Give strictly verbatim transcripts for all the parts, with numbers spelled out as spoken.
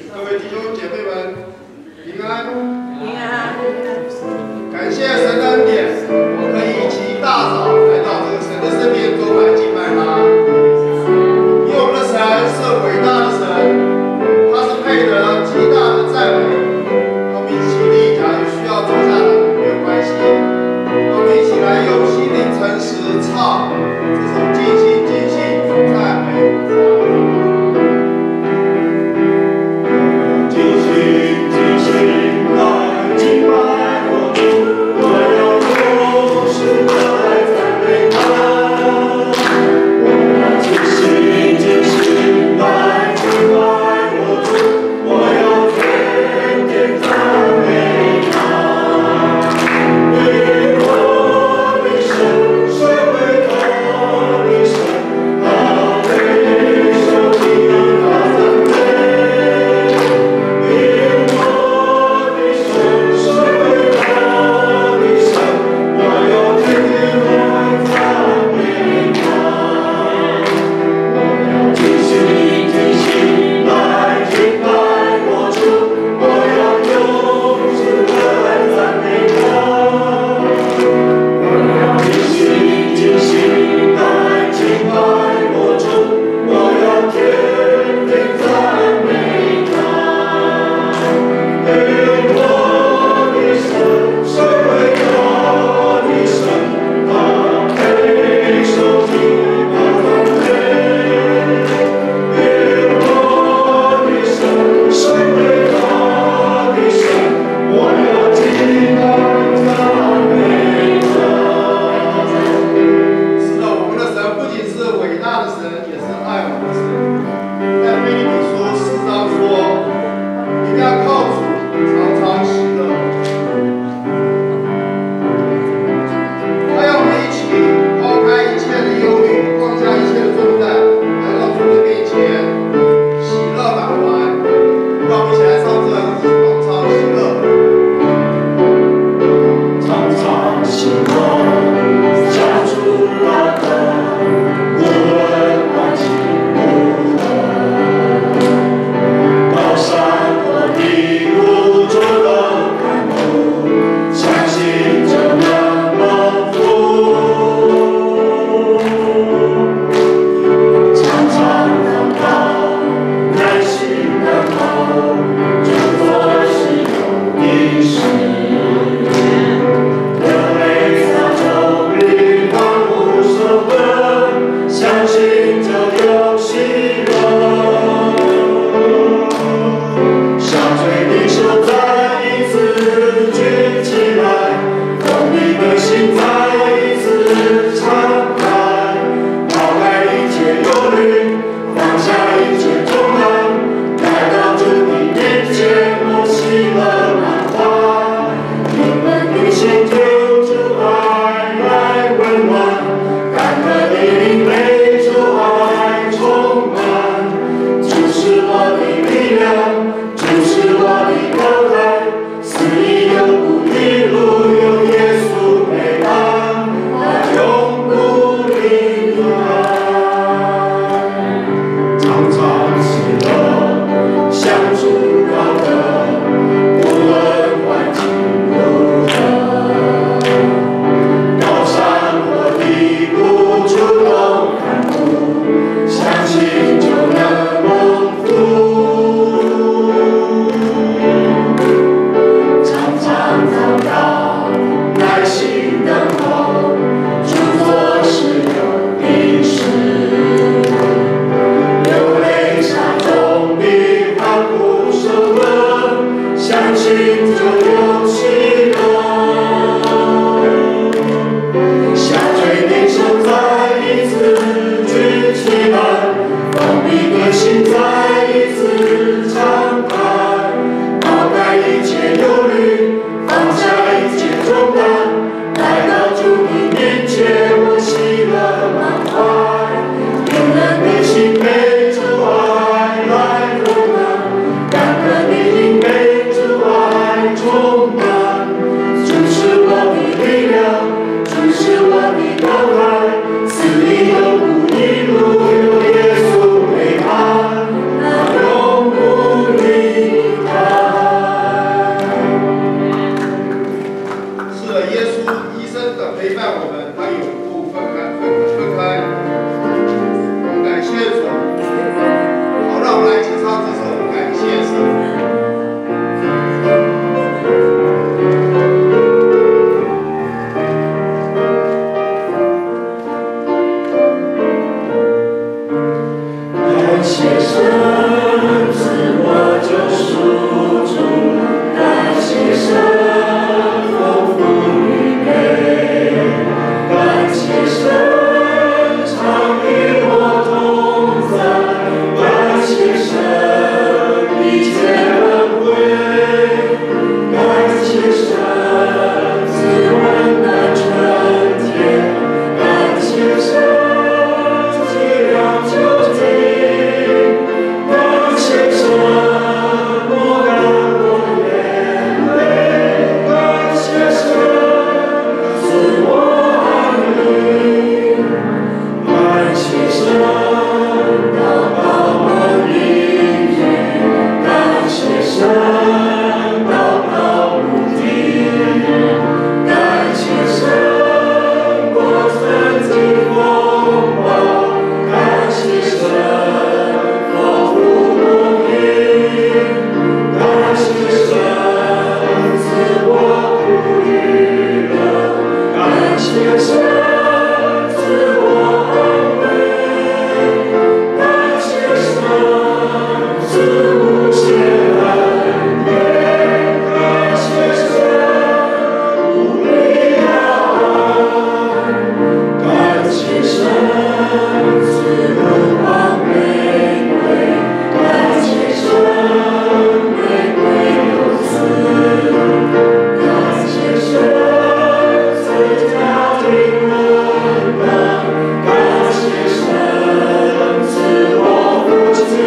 各位弟兄姐妹们，平安！ 平安！ 感谢神的恩典，我可以一起大早来到这个神的身边周来敬拜他。因为我们的神是伟大的神，他是配得极大的赞美。我们一起立，假如需要坐下来没有关系。我们一起来用心灵诚实唱这首尽心尽性赞美。 我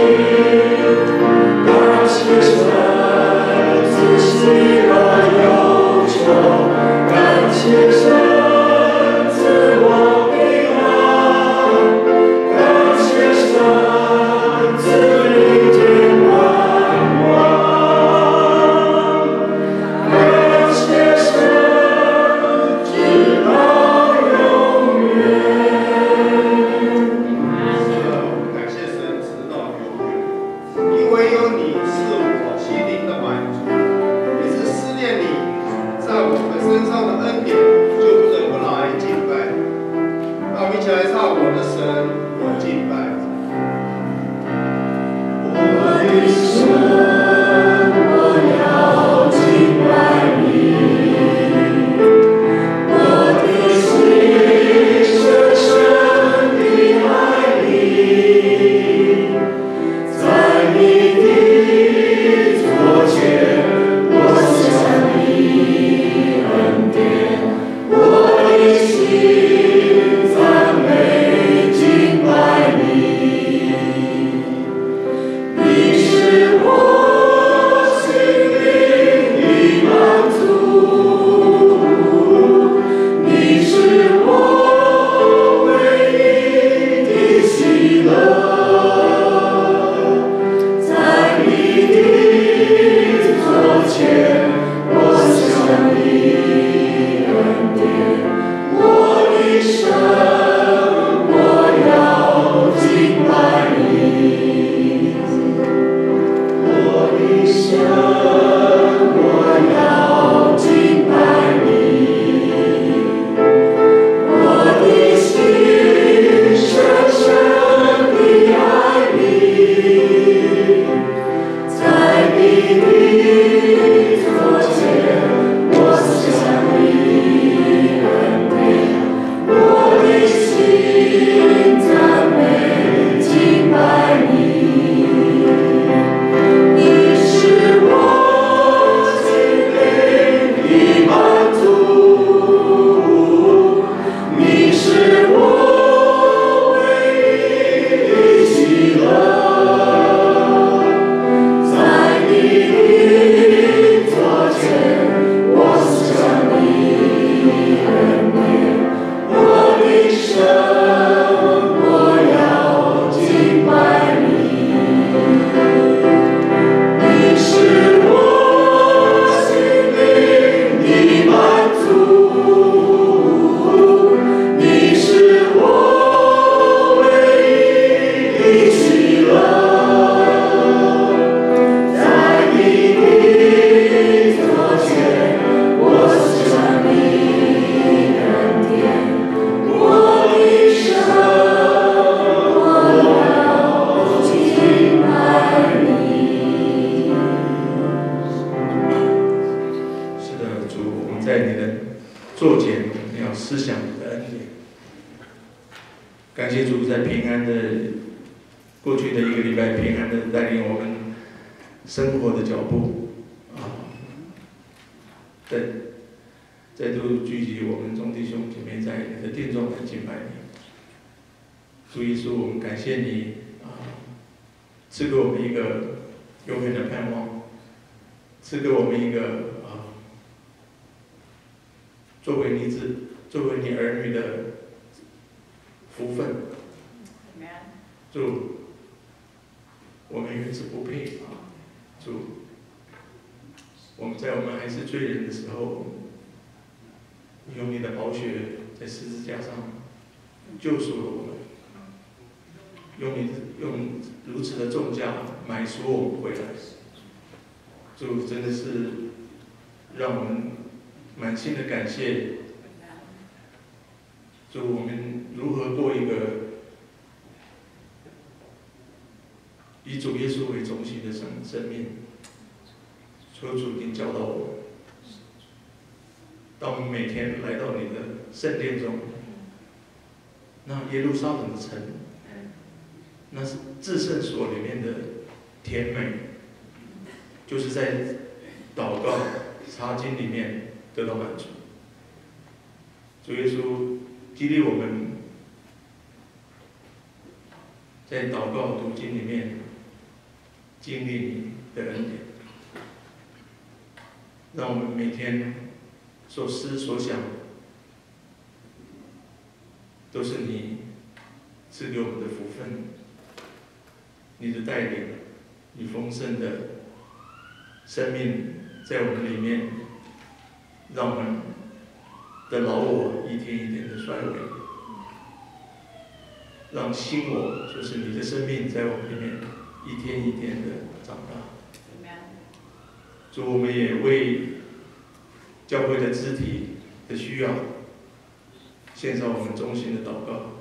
圣殿中，那耶路撒冷的城，那是至圣所里面的甜美，就是在祷告、查经里面得到满足。主耶稣激励我们，在祷告、读经里面经历你的恩典，让我们每天所思所想，都是你赐给我们的福分，你的带领，你丰盛的生命在我们里面，让我们的老我一天一天的衰微，让新我，就是你的生命在我们里面一天一天的长大。主，我们也为教会的肢体的需要，献上我们衷心的祷告。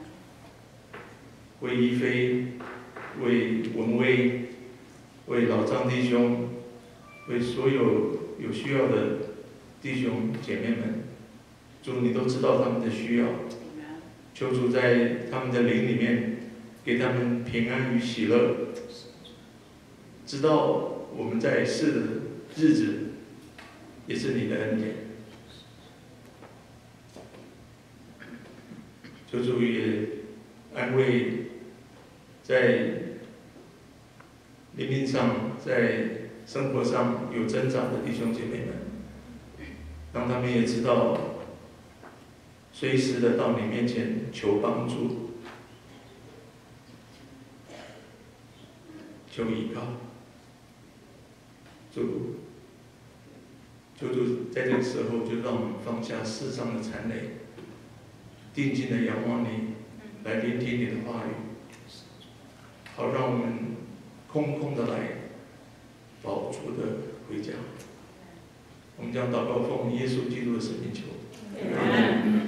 为一飞，为文威，为老张弟兄，为所有有需要的弟兄姐妹们，主，你都知道他们的需要，求主在他们的灵里面给他们平安与喜乐，知道我们在世的日子也是你的恩典。求主也安慰在灵命上、在生活上有挣扎的弟兄姐妹们，让他们也知道随时的到你面前求帮助、求依靠。主，求主在这个时候就让我们放下世上的缠累，定睛的仰望你，来聆听你的话语，好让我们空空的来，饱足的回家。我们将祷告奉耶稣基督的圣名求。